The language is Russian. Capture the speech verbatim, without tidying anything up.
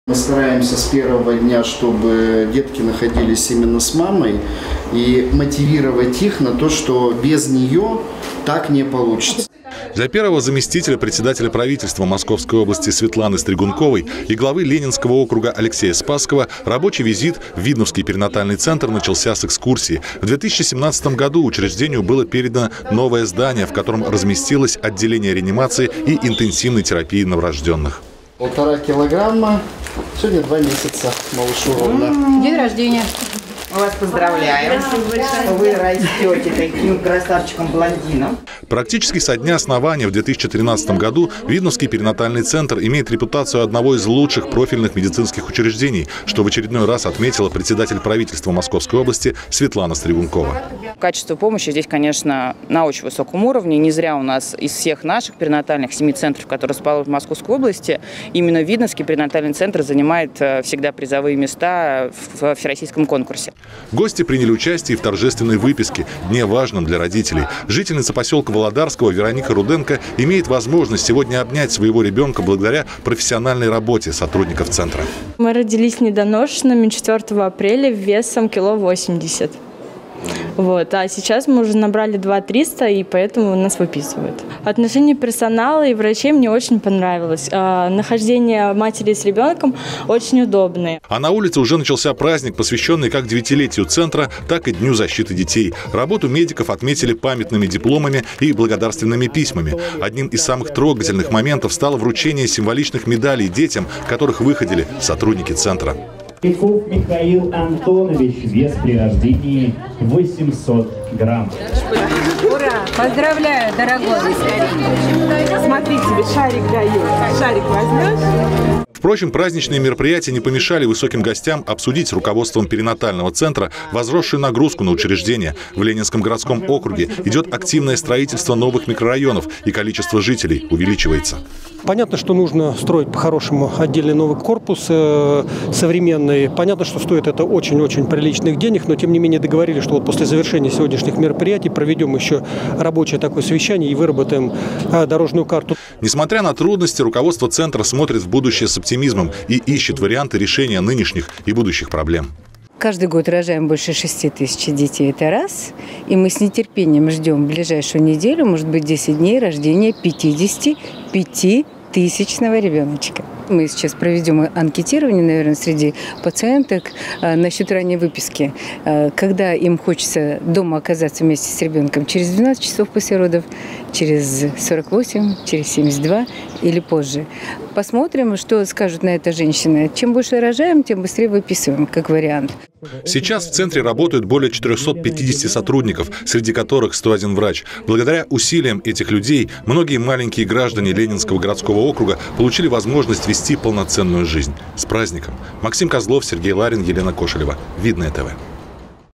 Мы стараемся с первого дня, чтобы детки находились именно с мамой, и мотивировать их на то, что без нее так не получится. Для первого заместителя председателя правительства Московской области Светланы Стригунковой и главы Ленинского округа Алексея Спасского рабочий визит в Видновский перинатальный центр начался с экскурсии. В две тысячи семнадцатом году учреждению было передано новое здание, в котором разместилось отделение реанимации и интенсивной терапии новорожденных. Полтора килограмма. Сегодня два месяца малышу ровно. День рождения. Мы вас поздравляем, что вы растете таким красавчиком-блондином. Практически со дня основания в две тысячи тринадцатом году Видновский перинатальный центр имеет репутацию одного из лучших профильных медицинских учреждений, что в очередной раз отметила председатель правительства Московской области Светлана Стригункова. Качество помощи здесь, конечно, на очень высоком уровне. Не зря у нас из всех наших перинатальных семи центров, которые расположены в Московской области, именно Видновский перинатальный центр занимает всегда призовые места в всероссийском конкурсе. Гости приняли участие в торжественной выписке, дне важном для родителей. Жительница поселка Володарского Вероника Руденко имеет возможность сегодня обнять своего ребенка благодаря профессиональной работе сотрудников центра. Мы родились недоношенными четвёртого апреля весом кило восемьдесят. Вот. А сейчас мы уже набрали два триста, и поэтому нас выписывают. Отношение персонала и врачей мне очень понравилось. А, нахождение матери с ребенком очень удобное. А на улице уже начался праздник, посвященный как девятилетию центра, так и Дню защиты детей. Работу медиков отметили памятными дипломами и благодарственными письмами. Одним из самых трогательных моментов стало вручение символичных медалей детям, которых выходили сотрудники центра. Пеков Михаил Антонович, вес при рождении восемьсот грамм. Ура! Поздравляю, дорогой! Смотри, тебе шарик даю. Шарик возьмешь? Впрочем, праздничные мероприятия не помешали высоким гостям обсудить с руководством перинатального центра возросшую нагрузку на учреждение. В Ленинском городском округе идет активное строительство новых микрорайонов, и количество жителей увеличивается. Понятно, что нужно строить по-хорошему отдельный новый корпус, э, современный. Понятно, что стоит это очень-очень приличных денег, но тем не менее договорились, что вот после завершения сегодняшних мероприятий проведем еще рабочее такое совещание и выработаем э, дорожную карту. Несмотря на трудности, руководство центра смотрит в будущее с оптимизмом и ищет варианты решения нынешних и будущих проблем. Каждый год рожаем больше шести тысяч детей, это раз. И мы с нетерпением ждем ближайшую неделю, может быть, десять дней рождения пятидесяти пяти тысячного ребеночка. Мы сейчас проведем анкетирование, наверное, среди пациенток насчет ранней выписки. Когда им хочется дома оказаться вместе с ребенком, через двенадцать часов после родов, через сорок восемь, через семьдесят два или позже. Посмотрим, что скажут на это женщины. Чем больше рожаем, тем быстрее выписываем, как вариант. Сейчас в центре работают более четырёхсот пятидесяти сотрудников, среди которых сто один врач. Благодаря усилиям этих людей многие маленькие граждане Ленинского городского округа получили возможность вести полноценную жизнь. С праздником! Максим Козлов, Сергей Ларин, Елена Кошелева. Видное ТВ.